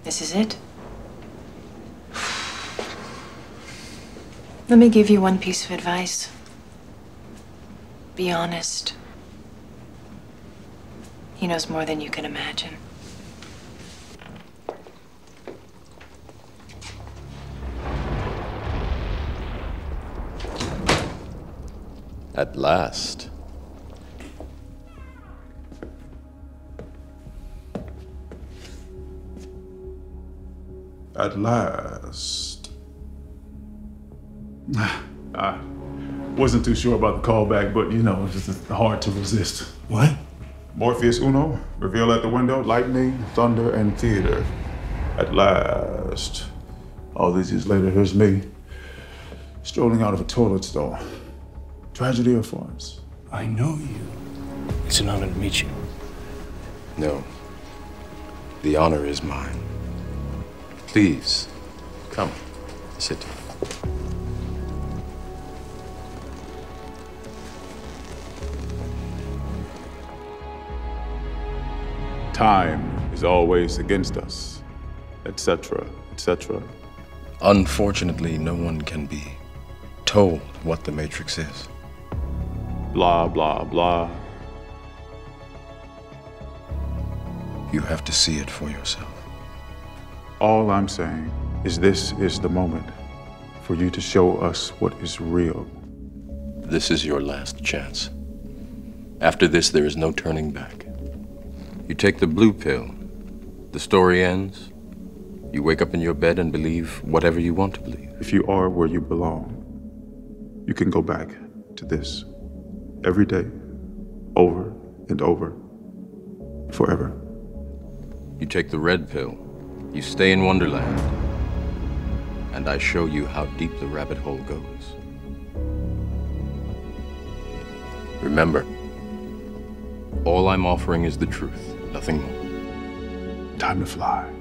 This is it. Let me give you one piece of advice. Be honest. He knows more than you can imagine. At last. At last. I wasn't too sure about the callback, but you know, it's just hard to resist. What? Morpheus Uno, reveal at the window, lightning, thunder, and theater. At last. All these years later, here's me, strolling out of a toilet stall. Tragedy or farce? I know you. It's an honor to meet you. No. The honor is mine. Please, come, sit. Time is always against us, etc., etc. Unfortunately, no one can be told what the Matrix is. Blah, blah, blah. You have to see it for yourself. All I'm saying is this is the moment for you to show us what is real. This is your last chance. After this, there is no turning back. You take the blue pill, the story ends, you wake up in your bed and believe whatever you want to believe. If you are where you belong, you can go back to this every day, over and over, forever. You take the red pill, you stay in Wonderland, and I show you how deep the rabbit hole goes. Remember, all I'm offering is the truth, nothing more. Time to fly.